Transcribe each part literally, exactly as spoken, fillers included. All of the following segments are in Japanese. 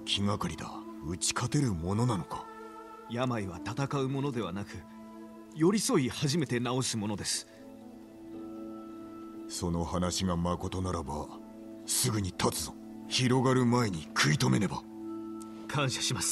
気がかりだ。打ち勝てるものなのか。 病は戦うものではなく、寄り添い初めて治すものです。 その話がまことならばすぐに立つぞ。広がる前に食い止めねば。 感謝します。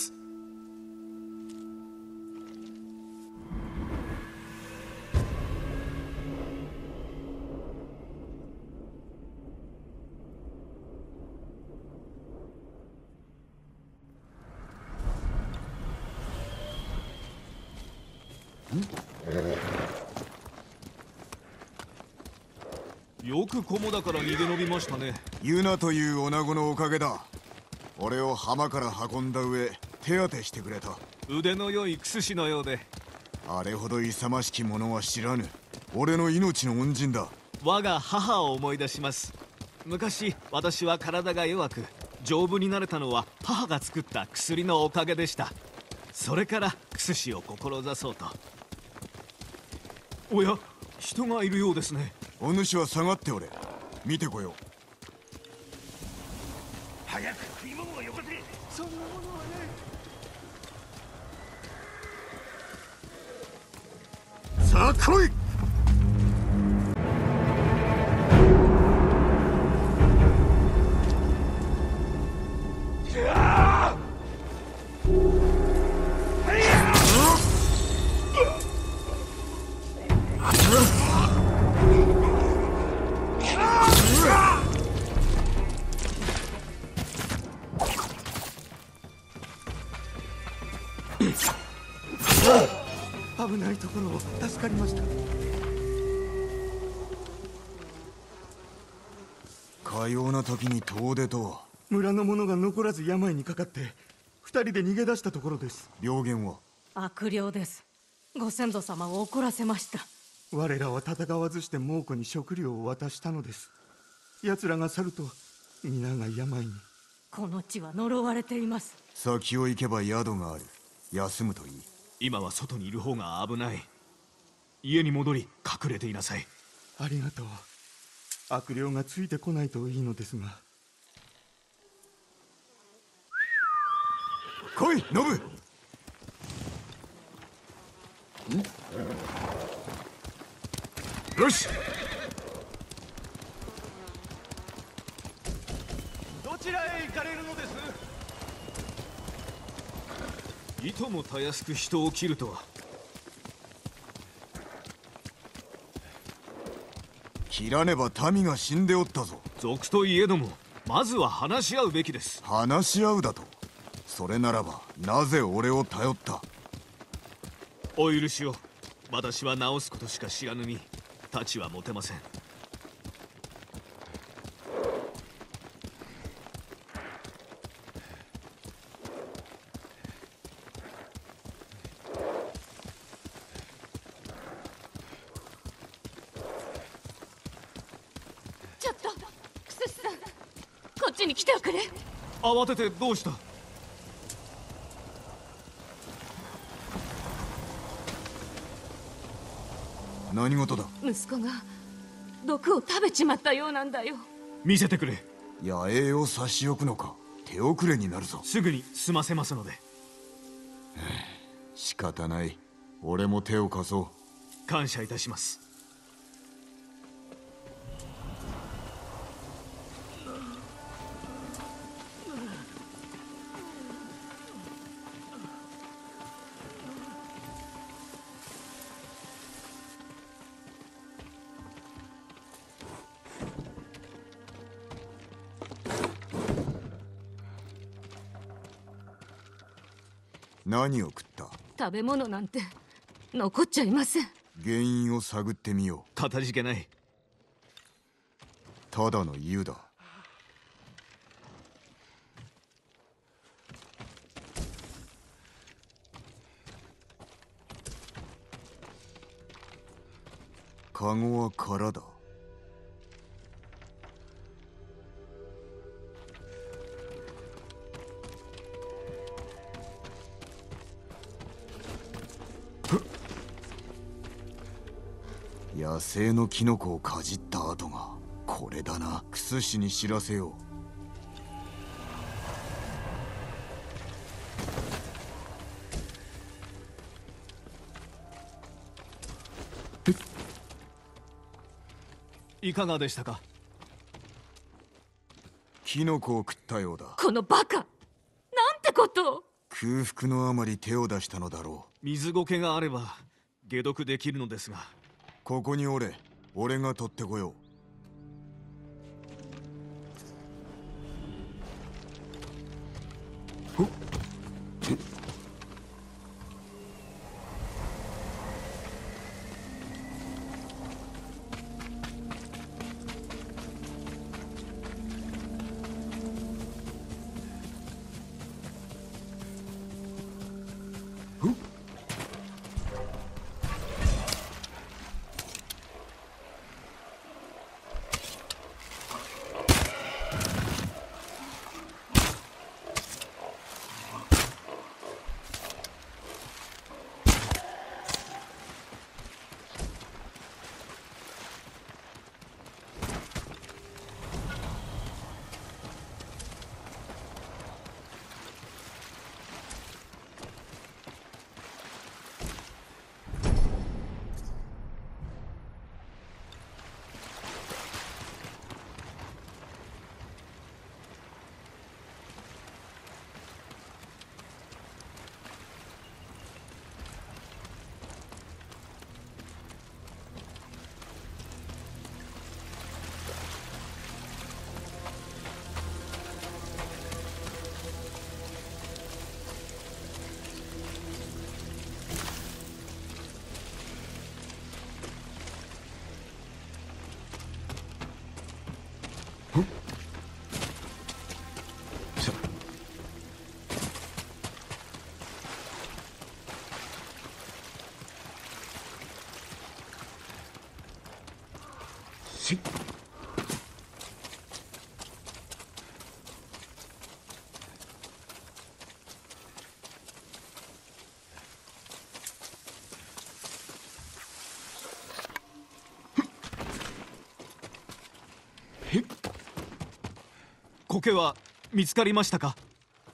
よく菰だから逃げ延びましたね。 ユナという女子のおかげだ。俺を浜から運んだ上手当てしてくれた。 腕の良い薬師のようで。 あれほど勇ましき者は知らぬ。俺の命の恩人だ。 我が母を思い出します。昔私は体が弱く丈夫になれたのは母が作った薬のおかげでした。それから薬師を志そうと。おや、人がいるようですね。 お主は下がっておれ。見てこよう。 早く食い物をよこせ。 そんなものはね。 さあ来い。 危ないところを助かりました。 かような時に遠出とは。 村の者が残らず病にかかって二人で逃げ出したところです。 病原は？ 悪霊です。ご先祖様を怒らせました。 我らは戦わずして猛虎に食料を渡したのです。奴らが去ると皆が病に。 この地は呪われています。 先を行けば宿がある。休むといい。 今は外にいる方が危ない。家に戻り隠れていなさい。 ありがとう。悪霊がついてこないといいのですが。 来い、ノブ。よし。 どちらへ行かれるのです？いともたやすく人を切るとは。 切らねば民が死んでおったぞ。 賊といえどもまずは話し合うべきです。 話し合うだと？それならばなぜ俺を頼った？ お許しを。私は直すことしか知らぬ身。太刀は持てません。 ちょっとクセスさん、こっちに来ておくれ。 慌ててどうした？ 何事だ？ 息子が毒を食べちまったようなんだよ。 見せてくれ。 野営を差し置くのか。手遅れになるぞ。 すぐに済ませますので。 仕方ない。俺も手を貸そう。 感謝いたします。 何を食った？ 食べ物なんて残っちゃいません。 原因を探ってみよう。 かたじけない。 ただの湯だ。カゴは空だ。野生のキノコをかじった跡がこれだな。薬師に知らせよう。 いかがでしたか？ キノコを食ったようだ。 このバカ、なんてことを。 空腹のあまり手を出したのだろう。 水苔があれば解毒できるのですが。 ここにおれ。俺が取ってこよう。ほっ。 苔は見つかりましたか？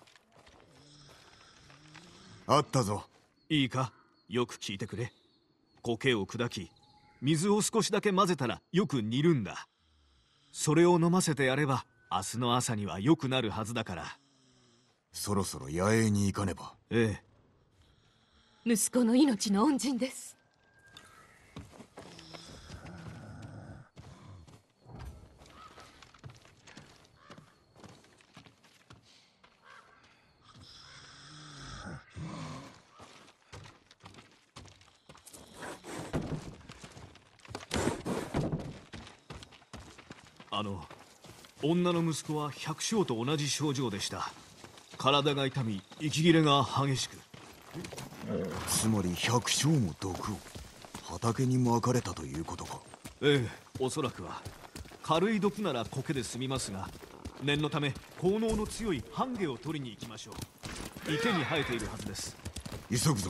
あったぞ。 いいか、よく聞いてくれ。苔を砕き、水を少しだけ混ぜたらよく煮るんだ。それを飲ませてやれば明日の朝には良くなるはずだから。 そろそろ野営に行かねば。 ええ。息子の命の恩人です。 あの女の息子は百姓と同じ症状でした。体が痛み、息切れが激しく。 つまり百姓も毒を畑にまかれたということか。 ええ、おそらくは。軽い毒なら苔で済みますが、念のため効能の強いハンゲを取りに行きましょう。池に生えているはずです。 急ぐぞ。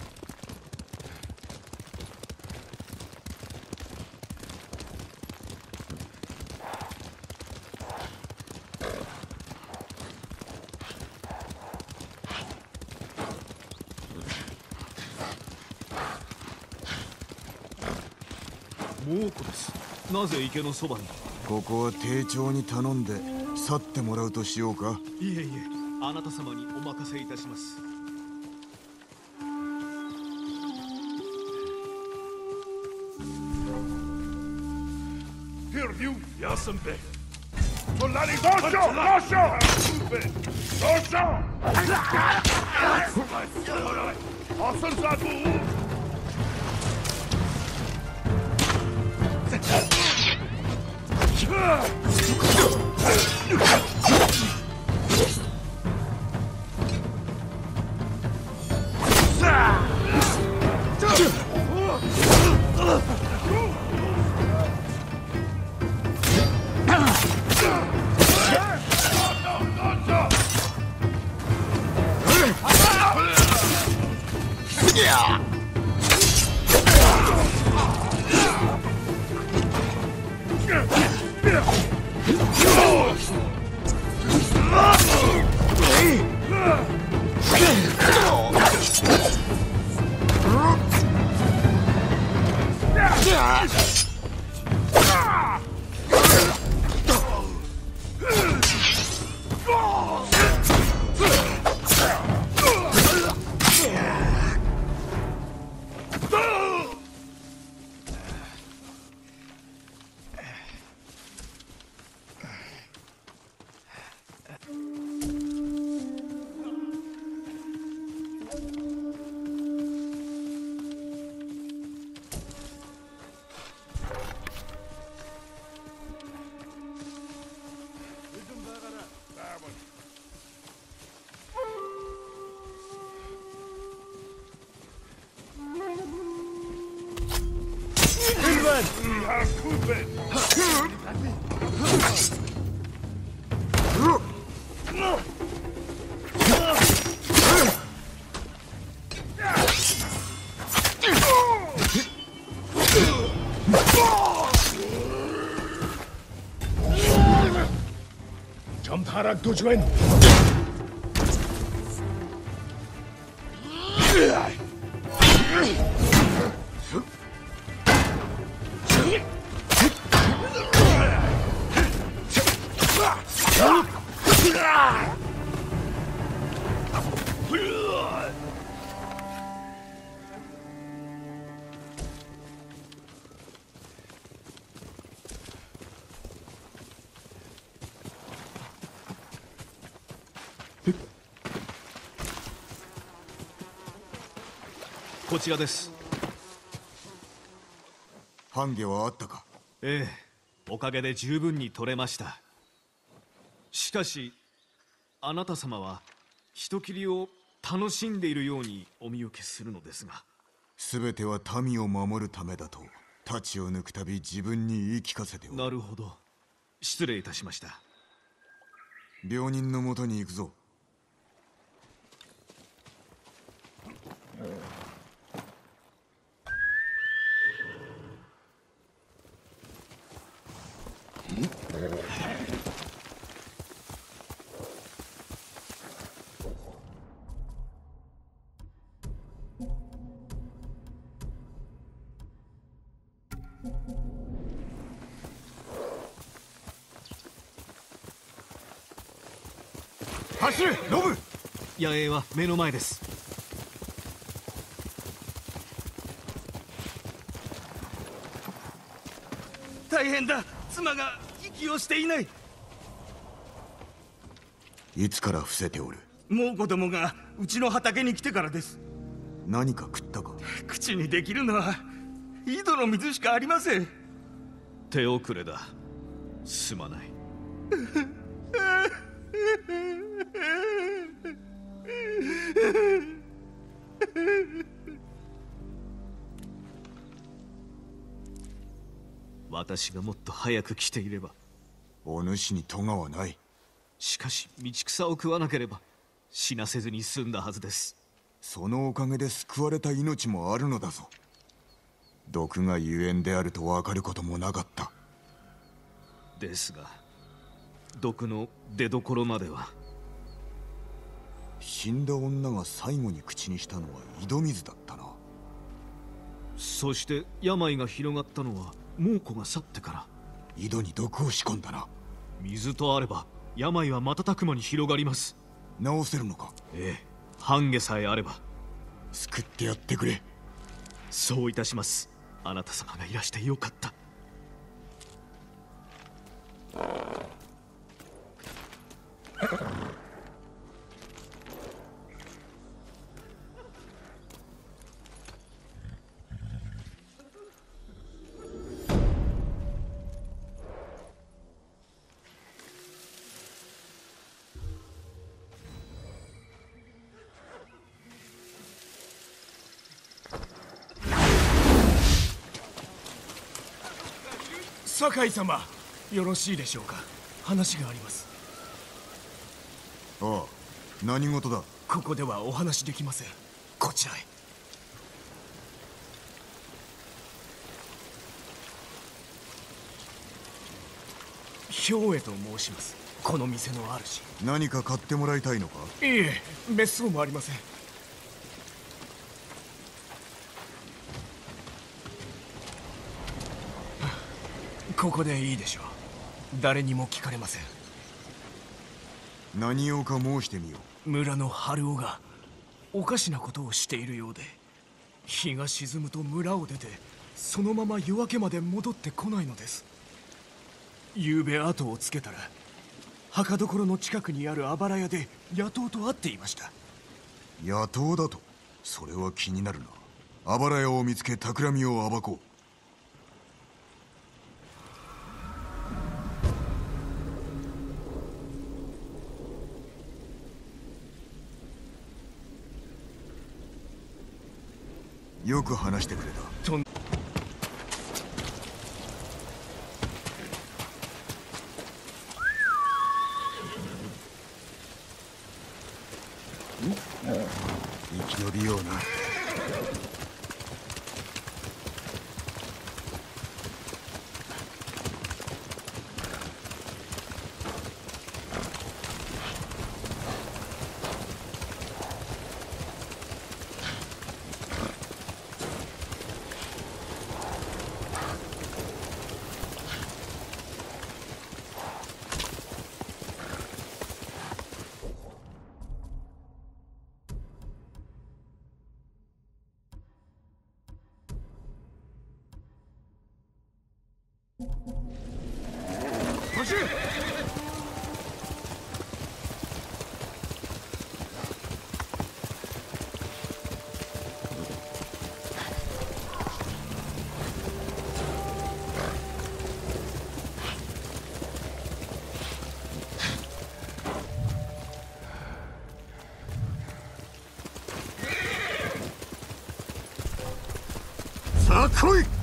猛虎です。なぜ池のそばに？ ここは丁重に頼んで去ってもらうとしようか。 いえいえ、あなた様にお任せいたします。 Hirviu, ja som bäst. Solani, Dosho! Dosho! Dosho! Asıl zaten. Ah! Harak tujuan. こちらです。 半下はあったか？ ええ、おかげで十分に取れました。しかしあなた様は人斬りを楽しんでいるようにお見受けするのですが。 全ては民を守るためだと太刀を抜くたび自分に言い聞かせておる。 なるほど、失礼いたしました。 病人のもとに行くぞ。走れ、ロブ。 野営は目の前です。 大変だ、妻が息をしていない。 いつから伏せておる？ もう子供がうちの畑に来てからです。 何か食ったか？ 口にできるのは井戸の水しかありません。 手遅れだ。すまない。私がもっと早く来ていれば。 お主に咎はない。 しかし道草を食わなければ死なせずに済んだはずです。 そのおかげで救われた命もあるのだぞ。毒がゆえんであると分かることもなかった。 ですが毒の出どころまでは。 死んだ女が最後に口にしたのは井戸水だったな。 そして病が広がったのは猛虎が去ってから。 井戸に毒を仕込んだな。 水とあれば病は瞬く間に広がります。 治せるのか？ ええ、半下さえあれば。 救ってやってくれ。 そういたします。あなた様がいらしてよかった。 酒井様、よろしいでしょうか。話があります。 ああ、何事だ？ ここではお話できません。こちらへ。兵衛と申します。この店の主。 何か買ってもらいたいのか？ いいえ、別荘もありません。ここでいいでしょう。誰にも聞かれません。 何用か申してみよう。村の春男がおかしなことをしているようで、日が沈むと村を出てそのまま夜明けまで戻ってこないのです。夕べ後をつけたら墓所の近くにあるあばら屋で野党と会っていました。 野党だと？それは気になるな。あばら屋を見つけ企みを暴こう。よく話してくれた。 とん生き延びような。さあ来い。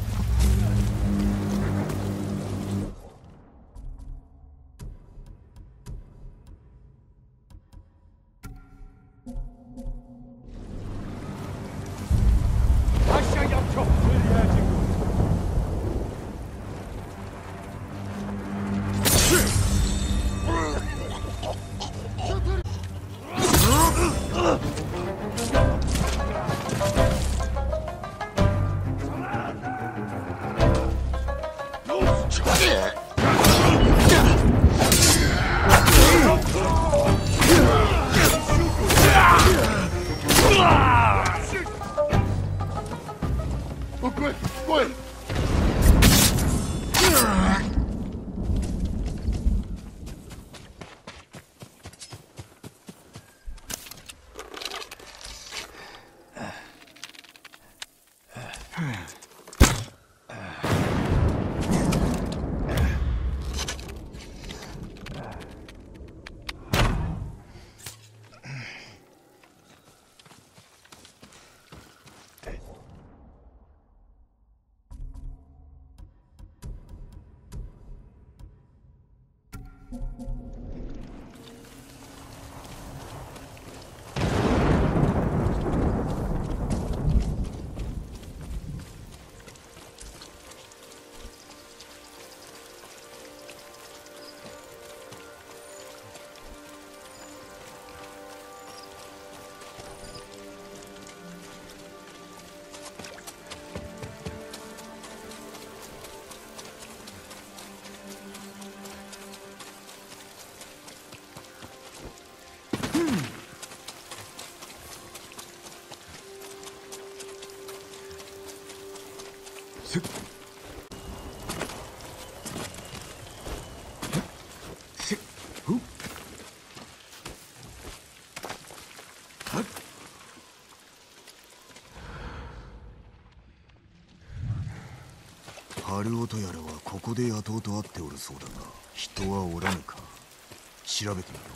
春音やらはここで野党と会っておるそうだが、人はおらぬか。調べてみよ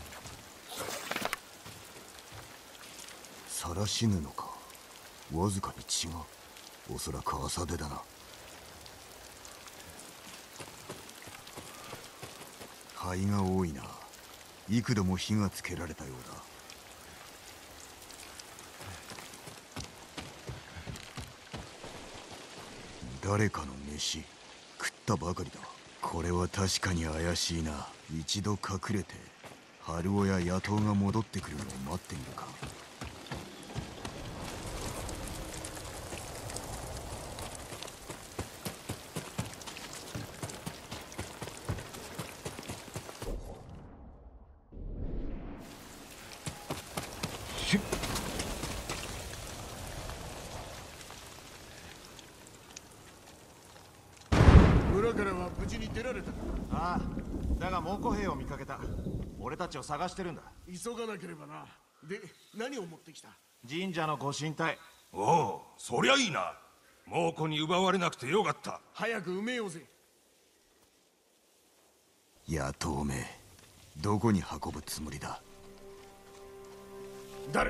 う。晒し布か。わずかに血が。おそらく朝出だな。灰が多いな。幾度も火がつけられたようだ。誰かの飯食ったばかりだ。これは確かに怪しいな。一度隠れて春尾や野党が戻ってくるのを待ってみるか。 村からは無事に出られたか。 ああ、だが猛虎兵を見かけた。俺たちを探してるんだ。 急がなければな。で、何を持ってきた？ 神社のご神体。 おお、そりゃいいな。猛虎に奪われなくてよかった。 早く埋めようぜ。 野党め、どこに運ぶつもりだ？ 誰？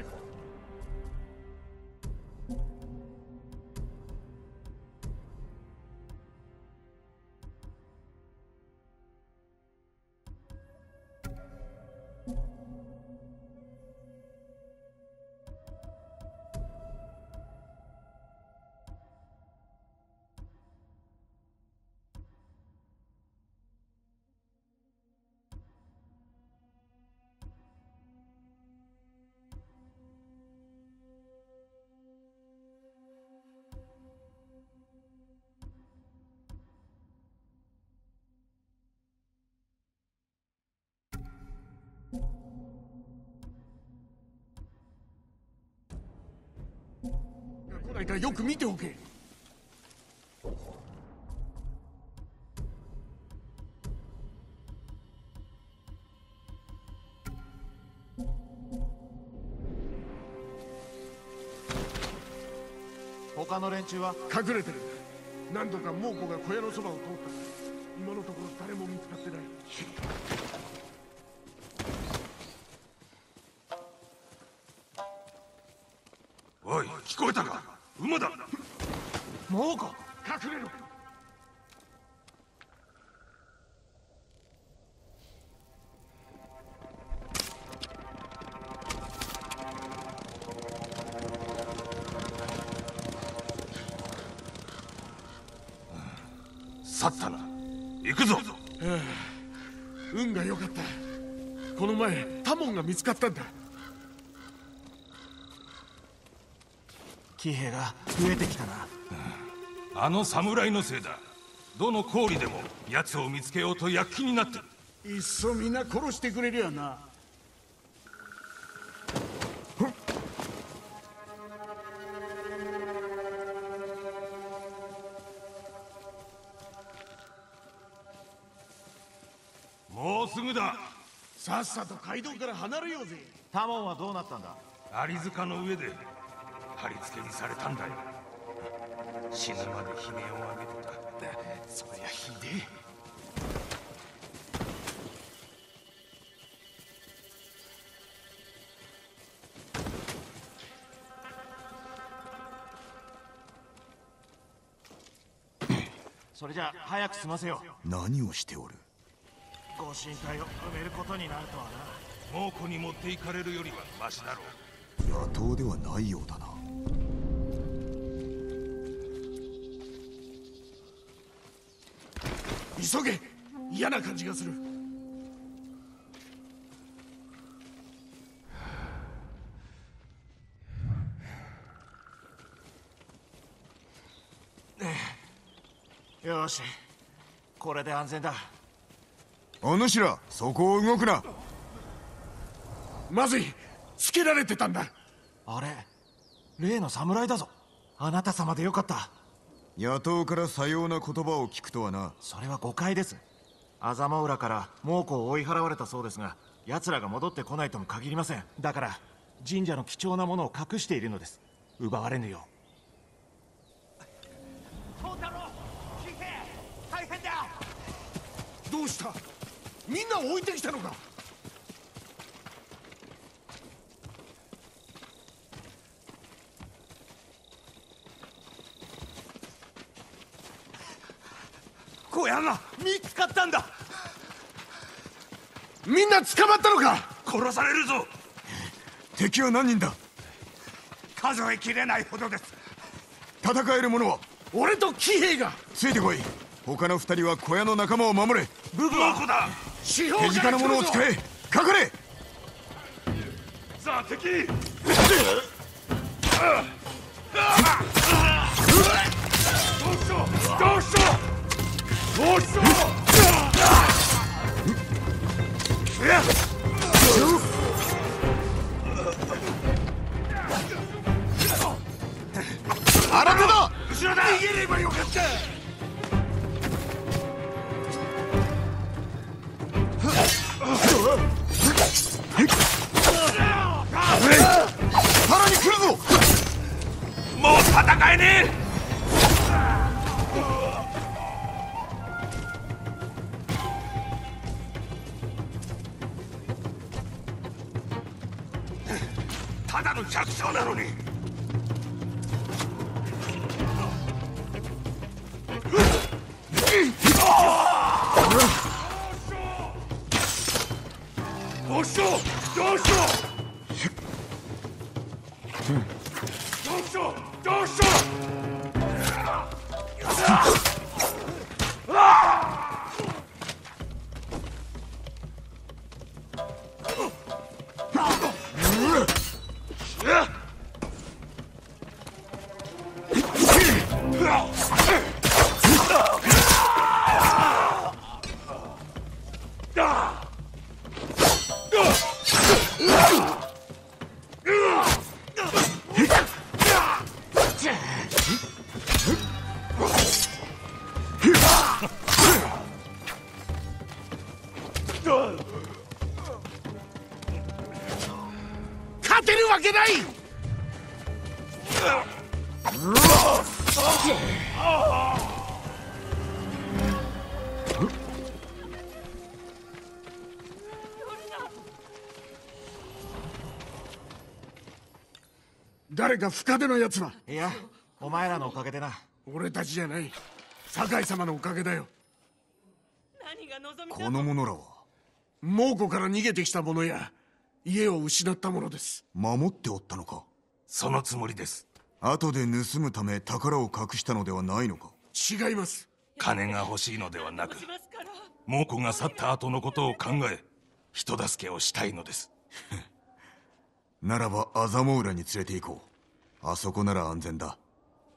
ないかよく見ておけ。 他の連中は隠れてる。何度か猛虎が小屋のそばを通ったが、今のところ誰も見つかってない。 おい、聞こえたか？馬だ。 猛虎。 隠れろ。 去ったな。行くぞ。 運が良かった。この前タモンが見つかったんだ。 騎兵が増えてきたな。 あの侍のせいだ。どの郡でも奴を見つけようと躍起になってる。 いっそみんな殺してくれりゃな。 もうすぐだ。 さっさと街道から離れようぜ。 タモンはどうなったんだ？ アリ塚の上で貼り付けにされたんだよ。死ぬまで悲鳴を上げてた。 そりゃひでえ。 それじゃあ早く済ませよう。何をしておる？ ご神体を埋めることになるとはな。 猛虎に持っていかれるよりはマシだろう。 野党ではないようだな。 急げ。嫌な感じがする。 よし、これで安全だ。 お主ら、そこを動くな。 まずい。つけられてたんだ。 あれ、例の侍だぞ。あなた様でよかった。 野党からさような言葉を聞くとはな。 それは誤解です。麻間浦から猛虎を追い払われたそうですが、奴らが戻ってこないとも限りません。だから神社の貴重なものを隠しているのです。奪われぬよう。 どうした？みんなを置いてきたのか？ 小屋が見つかったんだ。 みんな捕まったのか？ 殺されるぞ。 敵は何人だ？ 数えきれないほどです。 戦える者は？ 俺と騎兵が。 ついてこい。他の二人は小屋の仲間を守れ。 ブブはこだ。 四方手近なものを使え。隠れ。 さあ敵。どうしよう。どうしよう。どうしよう。 あなただ。 後ろだ。 逃げればよかった。 さらに来るぞ。 もう戦えねえ。ただの弱小なのに。どうしよう。どうしよう。どうしよう。どうしよう。 勝てるわけない。誰か深手のやつは。 いや、お前らのおかげでな。 俺たちじゃない、酒井様のおかげだよ。 この者らは猛虎から逃げてきた者や家を失った者です。 守っておったのか。 そのつもりです。 後で盗むため宝を隠したのではないのか。 違います。 金が欲しいのではなく、猛虎が去った後のことを考え、人助けをしたいのです。 ならばアザモ浦に連れて行こう。あそこなら安全だ。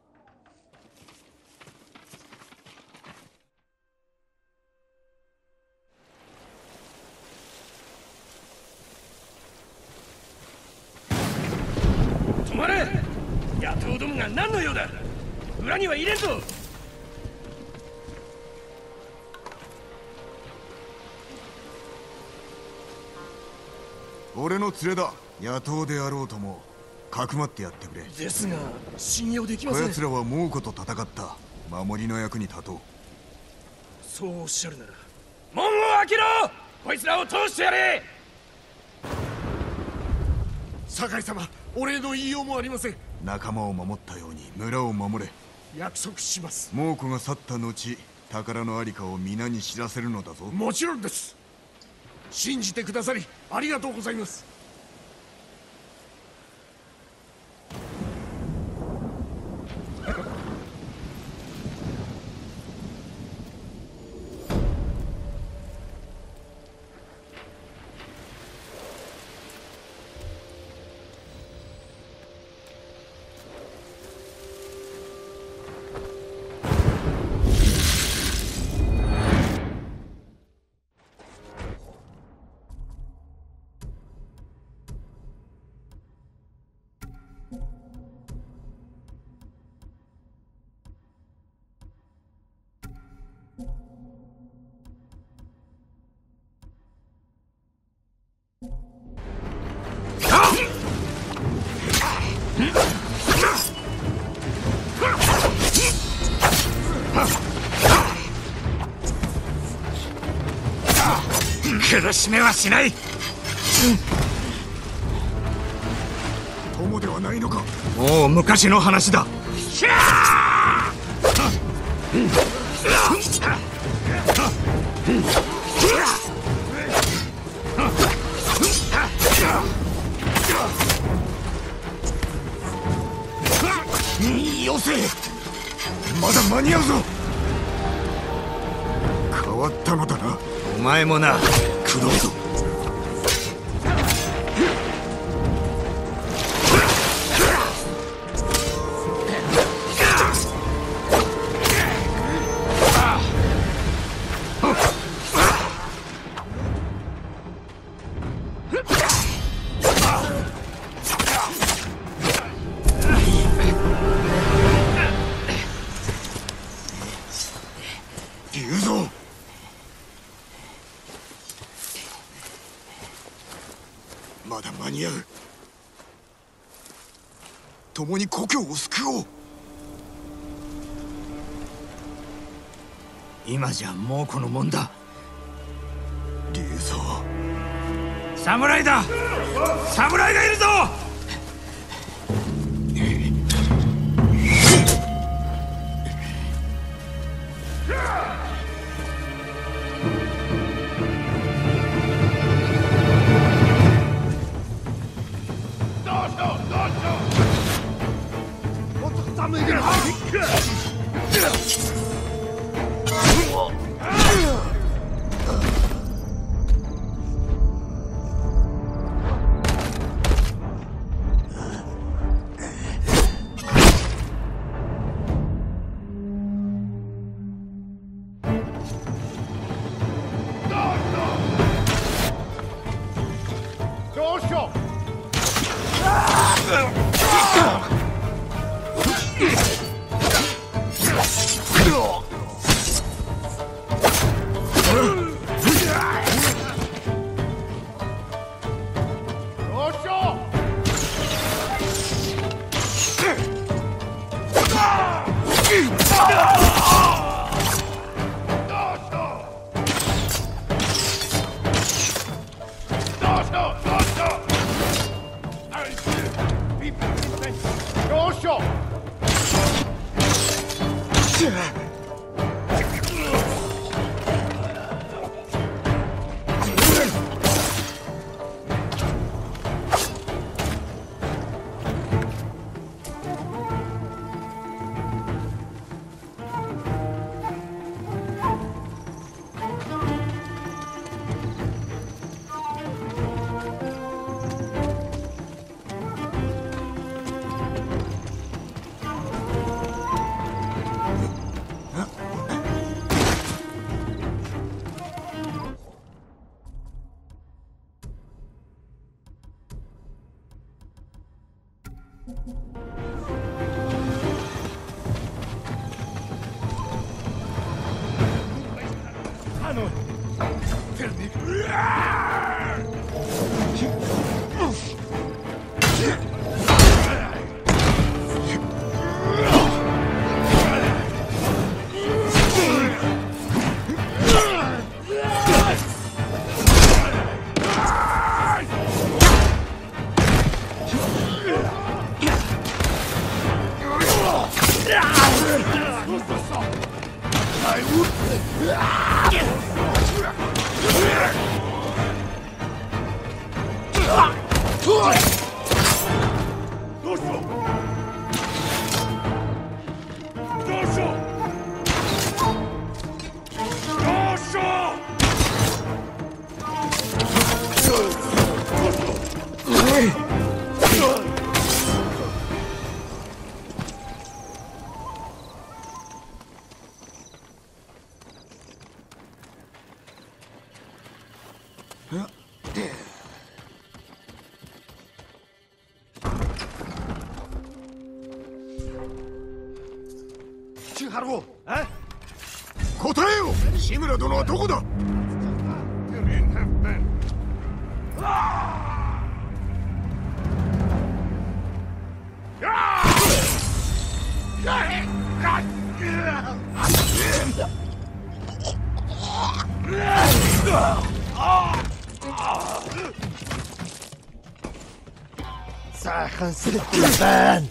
止まれ！野党どもが何の用だ。裏には入れんぞ。 俺の連れだ。野党であろうともかくまってやってくれ。 ですが信用できません。 こやつらは猛虎と戦った。守りの役に立とう。 そうおっしゃるなら門を開けろ。こいつらを通してやれ。 酒井様、お礼の言いようもありません。 仲間を守ったように村を守れ。 約束します。 猛虎が去った後、宝のありかを皆に知らせるのだぞ。 もちろんです。信じてくださりありがとうございます。 苦しめはしない。 友ではないのか。 もう昔の話だ。 よせ。まだ間に合うぞ。変わったのだな。 お前もな。 くどいぞ。まだ間に合う。共に故郷を救おう。 今じゃもうこのもんだ。 竜蔵、 侍だ。侍がいるぞ。 答えよ、志村殿はどこだ。 Sachen sind die Band.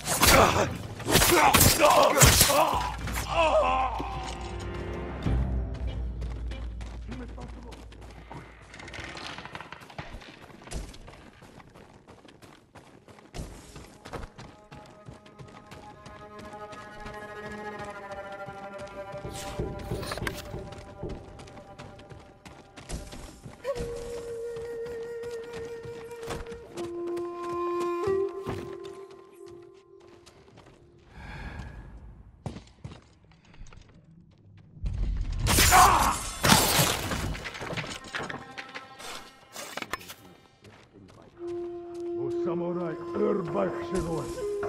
Samurai Erbach Shigoy.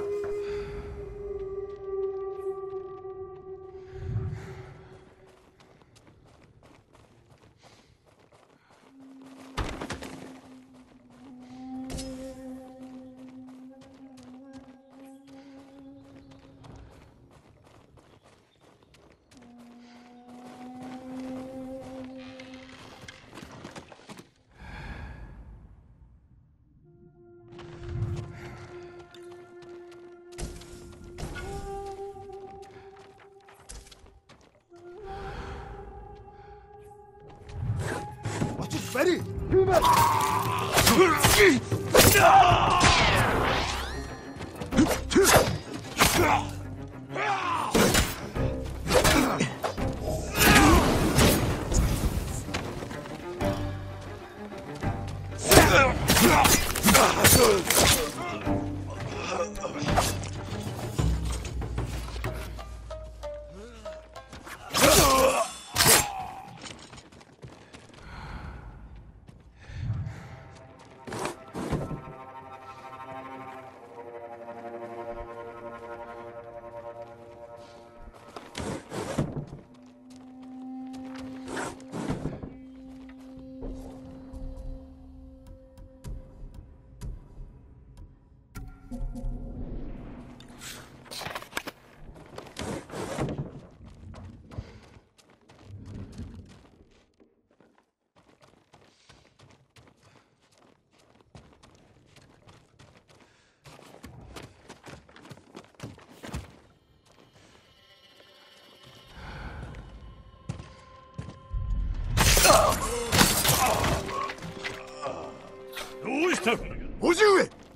Ready?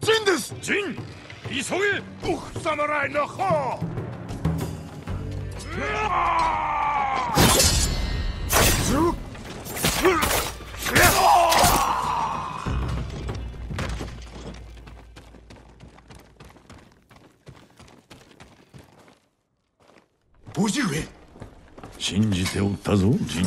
陣です。 陣、急げ。 ウフ侍の方。 叔父上、 信じておったぞ、陣。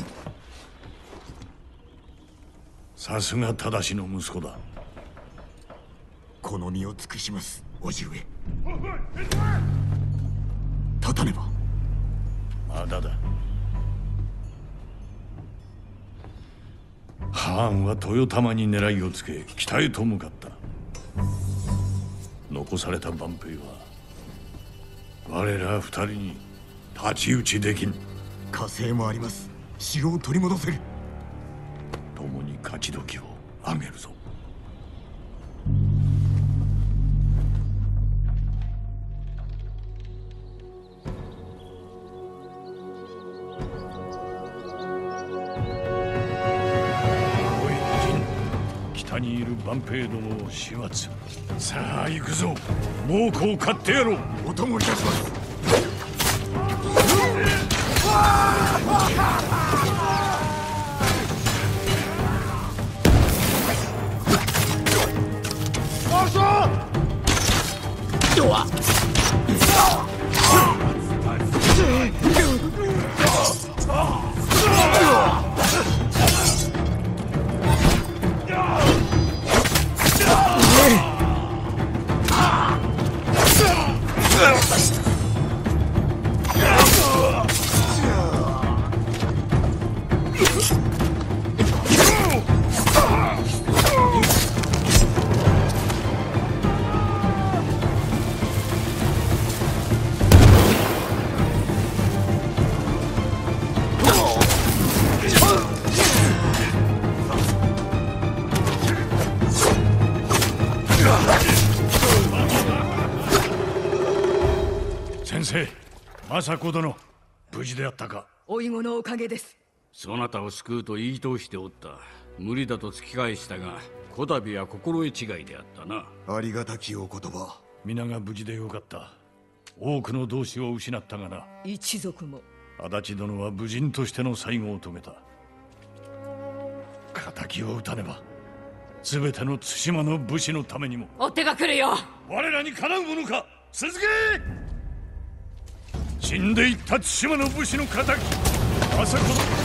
さすが正の息子だ。 この身を尽くします、叔父上。立たねば。 まだだ。ハーンは豊玉に狙いをつけ北へと向かった。残された万兵は我ら二人に太刀打ちできん。 火星もあります。城を取り戻せる。 共に勝ち時をあげるぞ。おい陣、北にいる万兵どもを始末。さあ行くぞ。猛虎を狩ってやろう。 お供いたします。 政子殿、無事であったか。 おいごのおかげです。 そなたを救うと言い通しておった。無理だと突き返したが、こたびは心得違いであったな。 ありがたきお言葉。 皆が無事でよかった。多くの同志を失ったがな。 一族も。 足立殿は武人としての最後を遂げた。敵を討たねば全ての対馬の武士のためにも。 追っ手が来るよ。 我らにかなうものか。続け。死んでいった対馬の武士の敵、政子殿、政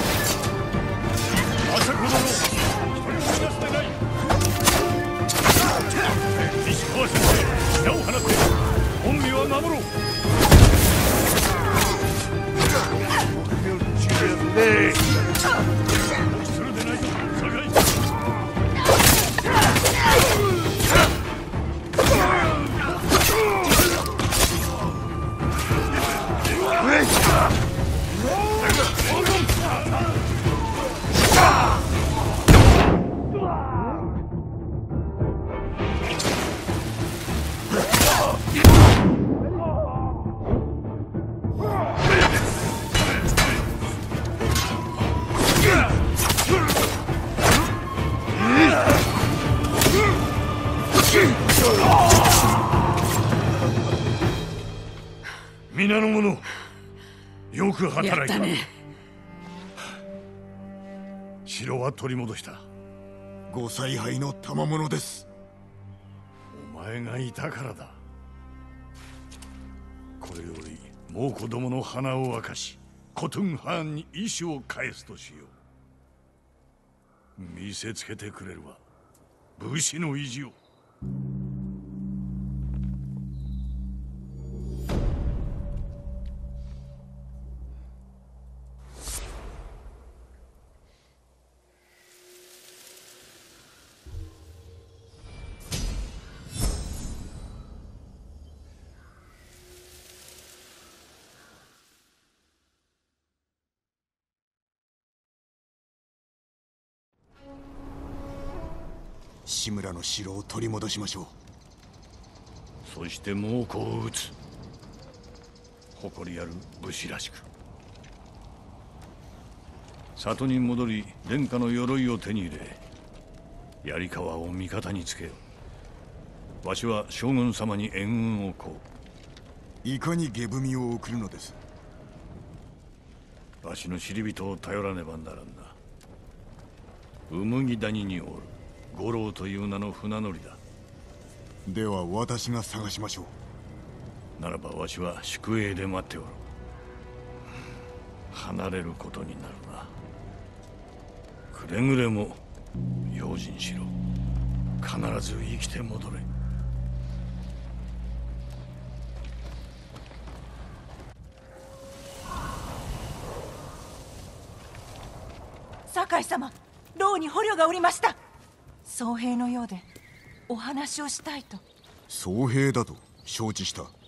子殿、一人も逃がすでない。石川先生、矢を放って本身は守ろう。するでないぞ、酒井。皆の者、よく働いた。 やったね。 城は取り戻した。 ご采配の賜物です。 お前がいたからだ。これより猛虎どもの鼻を明かし、コトゥンハーンに意志を返すとしよう。見せつけてくれるわ、武士の意地を。 志村の城を取り戻しましょう。 そして猛虎を撃つ。誇りある武士らしく。里に戻り殿下の鎧を手に入れ、槍川を味方につけよう。 わしは将軍様に援軍をこう。いかに下踏みを送るのです。 わしの知り人を頼らねばならんな。うむぎ谷におる五郎という名の船乗りだ。 では私が探しましょう。ならばわしは宿営で待っておろう。離れることになるな。くれぐれも用心しろ。必ず生きて戻れ。 酒井様、牢に捕虜がおりました。僧兵のようでお話をしたいと。 僧兵だと承知した。